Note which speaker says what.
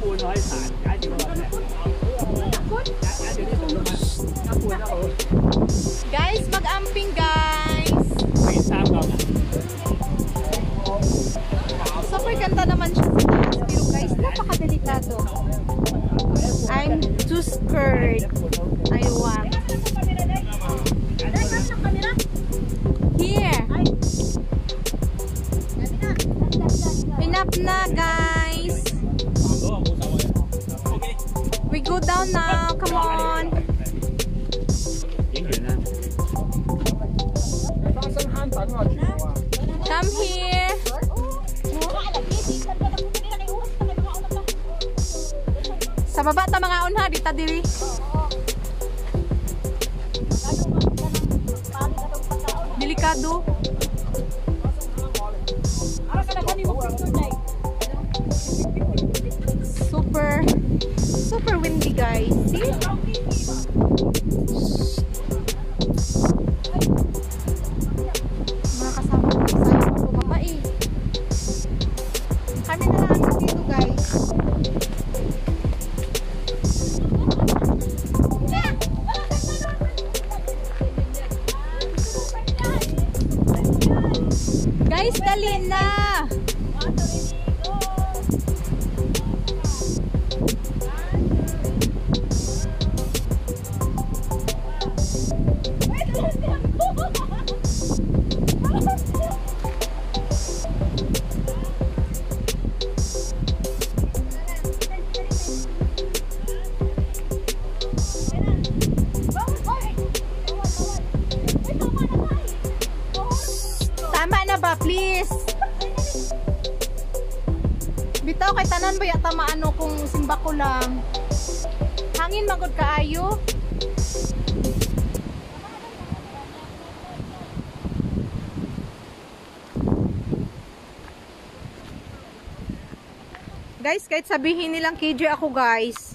Speaker 1: Guys, mag-amping guys. Super ganda naman siya sa taas. Pero guys, napakadelikado. I'm too scared. I want. Here. Enough na guys. We go down now. Come on. Come here. Sa baba ta mga unha dita diri. Delikado. Super windy guys. See? Mga kasama ko sa iyo bumaba eh. Kami na lang dito guys. Guys, dali na. Tama na ba, please? Bitaw kay tanan ba yata maano kung simba ko lang. Hangin magod kaayo. Guys, kahit sabihin nilang KJ ako guys.